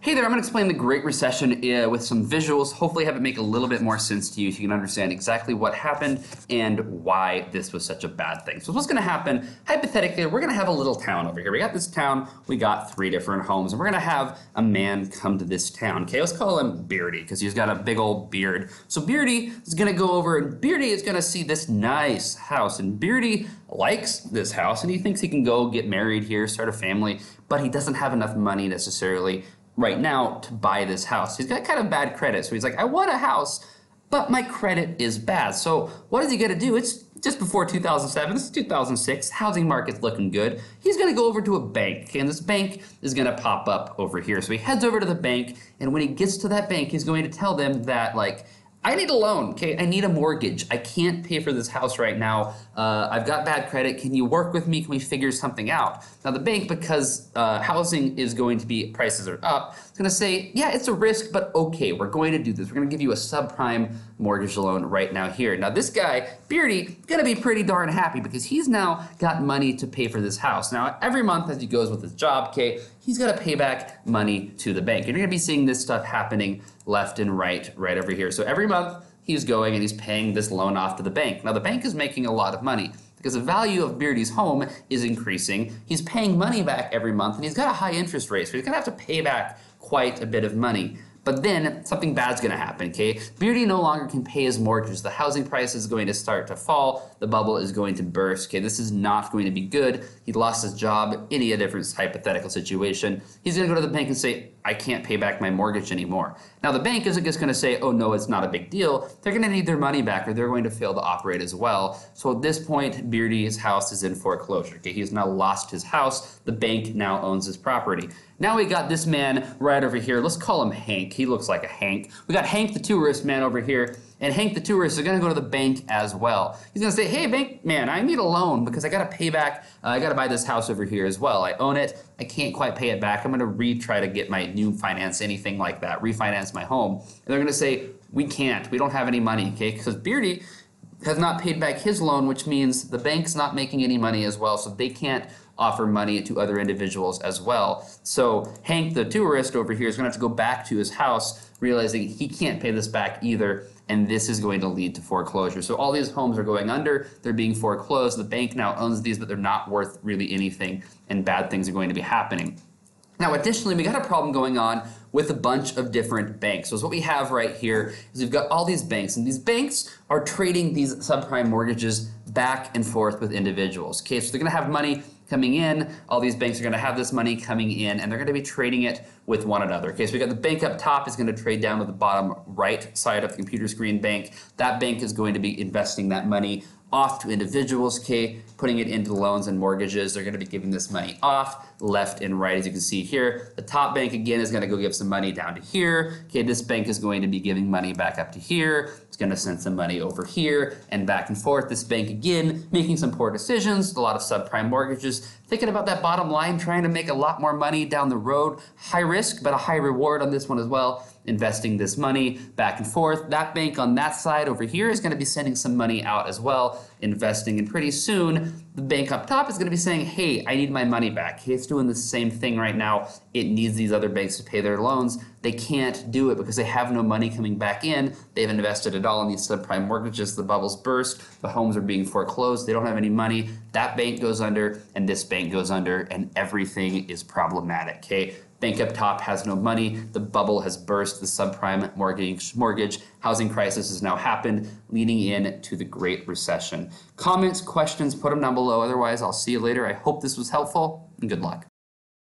Hey there, I'm going to explain the Great Recession with some visuals, hopefully have it make a little bit more sense to you so you can understand exactly what happened and why this was such a bad thing. So what's going to happen, hypothetically, we're going to have a little town over here. We got this town, we got 3 different homes, and we're going to have a man come to this town. Okay, let's call him Beardy because he's got a big old beard. So Beardy is going to go over and Beardy is going to see this nice house, and Beardy likes this house and he thinks he can go get married here, start a family, but he doesn't have enough money necessarily right now to buy this house. He's got kind of bad credit, so he's like, I want a house, but my credit is bad. So what is he gonna do? It's just before 2007, this is 2006, housing market's looking good. He's gonna go over to a bank, and this bank is gonna pop up over here. So he heads over to the bank, and when he gets to that bank, he's going to tell them that, like, I need a loan, okay? I need a mortgage. I can't pay for this house right now. I've got bad credit. Can you work with me? Can we figure something out? Now the bank, because housing is going to be, prices are up, it's gonna say, yeah, it's a risk, but okay, we're going to do this. We're gonna give you a subprime mortgage loan right now here. Now this guy, Beardy, gonna be pretty darn happy because he's now got money to pay for this house. Now every month as he goes with his job, okay, he's gotta pay back money to the bank. And you're gonna be seeing this stuff happening left and right over here. So every month he's going and he's paying this loan off to the bank. Now the bank is making a lot of money because the value of Beardy's home is increasing. He's paying money back every month and he's got a high interest rate, so he's gonna have to pay back quite a bit of money. But then something bad's gonna happen, okay? Beardy no longer can pay his mortgage. The housing price is going to start to fall. The bubble is going to burst, okay? This is not going to be good. He lost his job, any different hypothetical situation. He's gonna go to the bank and say, I can't pay back my mortgage anymore. Now the bank isn't just gonna say, oh no, it's not a big deal. They're gonna need their money back or they're going to fail to operate as well. So at this point, Beardy's house is in foreclosure, okay? He's now lost his house. The bank now owns his property. Now we got this man right over here. Let's call him Hank. He looks like a Hank. We got Hank the tourist man over here, and Hank the tourist is gonna go to the bank as well. He's gonna say, hey bank man, I need a loan because I gotta pay back, I gotta buy this house over here as well. I own it, I can't quite pay it back. I'm gonna retry to get my new finance, anything like that, refinance my home. And they're gonna say, we can't, we don't have any money, okay? Because Beardy has not paid back his loan, which means the bank's not making any money as well, so they can't offer money to other individuals as well. So Hank the tourist over here is gonna have to go back to his house realizing he can't pay this back either, and this is going to lead to foreclosure. So all these homes are going under, they're being foreclosed, the bank now owns these, but they're not worth really anything, and bad things are going to be happening. Now additionally, we got a problem going on with a bunch of different banks. So what we have right here is we've got all these banks, and these banks are trading these subprime mortgages back and forth with individuals. Okay, so they're gonna have money coming in, all these banks are gonna have this money coming in, and they're gonna be trading it with one another. Okay, so we got the bank up top is gonna trade down to the bottom right side of the computer screen bank. That bank is going to be investing that money off to individuals, okay, putting it into loans and mortgages. They're gonna be giving this money off left and right, as you can see here. The top bank again is gonna go give some money down to here. Okay, this bank is going to be giving money back up to here. It's gonna send some money over here and back and forth. This bank again, making some poor decisions, a lot of subprime mortgages, thinking about that bottom line, trying to make a lot more money down the road. High risk, but a high reward on this one as well. Investing this money back and forth. That bank on that side over here is gonna be sending some money out as well, investing, and pretty soon, the bank up top is gonna be saying, hey, I need my money back. It's doing the same thing right now. It needs these other banks to pay their loans. They can't do it because they have no money coming back in. They've invested it all in these subprime mortgages. The bubbles burst, the homes are being foreclosed, they don't have any money. That bank goes under, and this bank goes under, and everything is problematic, okay? Bank up top has no money, the bubble has burst, the subprime mortgage housing crisis has now happened, leading in to the Great Recession. Comments, questions, put them down below. Otherwise, I'll see you later. I hope this was helpful, and good luck.